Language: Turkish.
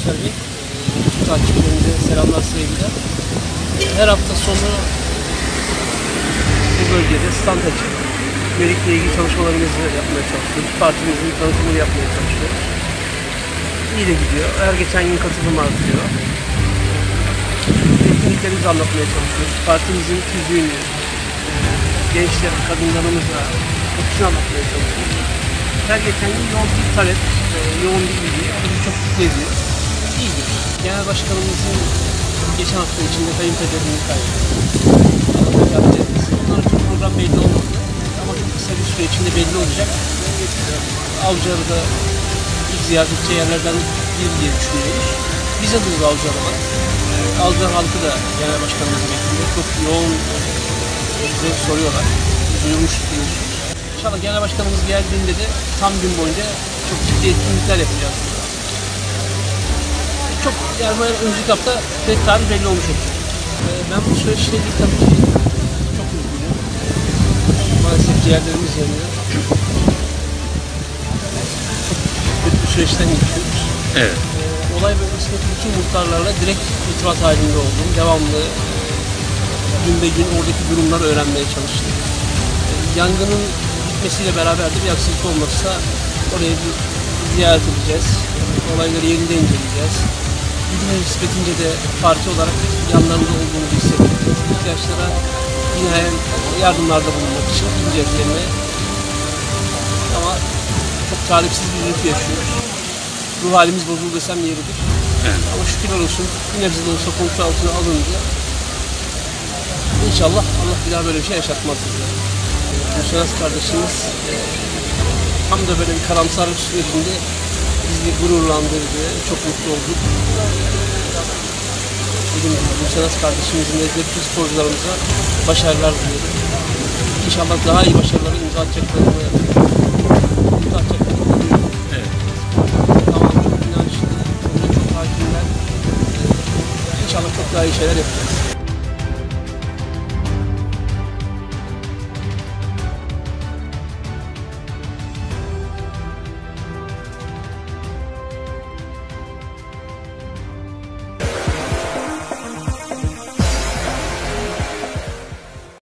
Yaşar Bey. Bütün takipçilerimize selamlar, sevgiler. Her hafta sonu bu bölgede stand açıp Melik'le ilgili çalışmalarımızı yapmaya çalışıyoruz. Partimizin tanıtımını yapmaya çalışıyoruz. İyi de gidiyor. Her geçen gün katılım artıyor. Etkinliklerimizi anlatmaya çalışıyoruz. Partimizin tüzüğünü, gençler, kadınlarımızla okuşunu anlatmaya çalışıyoruz. Her geçen gün yoğun bir talep, yoğun bir ilgi, o da bizi çok mutlu ediyor. İyidir. Genel Başkanımızın geçen hafta içinde kayınpederini kaybettik. Bunların çok program belli olmadı ama çok kısa bir süre içinde belli olacak. Avcılar'da ilk ziyaret edeceği yerlerden biri diye düşünüyoruz. Biz adımız Avcılar'a. Avcılar halkı da Genel Başkanımızı bekliyor. Çok yoğun bize soruyorlar. Duyurmuş diyoruz. İnşallah Genel Başkanımız geldiğinde de tam gün boyunca çok ciddi etkinlikler yapacağız. Çok yani önümüzdeki hafta tek tarih belli olmuş olacak. Ben bu süreçle ilgili tabii ki çok üzgünüm. Maalesef ciğerlerimiz yanıyor. Çok kötü bir süreçten geçiyoruz. Evet. Olay bölgesindeki bütün muhtarlarla direkt irtibat halinde oldum. Devamlı gün be gün oradaki durumları öğrenmeye çalıştım. Yangının bitmesiyle beraber de bir aksilik olmazsa oraya bir ziyaret edeceğiz. Olayları yerinde inceleyeceğiz. Gücümüz nispetince de parti olarak yanlarında olduğunu hissettik. İhtiyaçlara yine yardımlarda bulunmak için gideceğiz yerine. Ama çok talipsiz bir üzüntü yaşıyoruz. Ruh halimiz bozuldu desem yeridir. Evet. Ama şükürler olsun bir nebze de olsa kontrol altına alındı. İnşallah Allah bir daha böyle bir şey yaşatmaz bize. Gülşenas kardeşimiz tam da böyle bir karamsarlık sürecinde bizi gururlandırdı, çok mutlu olduk. Dediğim gibi Gülşenas kardeşimizin ve bütün sporcularımıza başarılar diliyorum. İnşallah daha iyi başarıları imza atacaklarını duyuyorum. Evet. Tamam, çok inançlı, çok hakimler. İnşallah çok daha iyi şeyler yapacağız.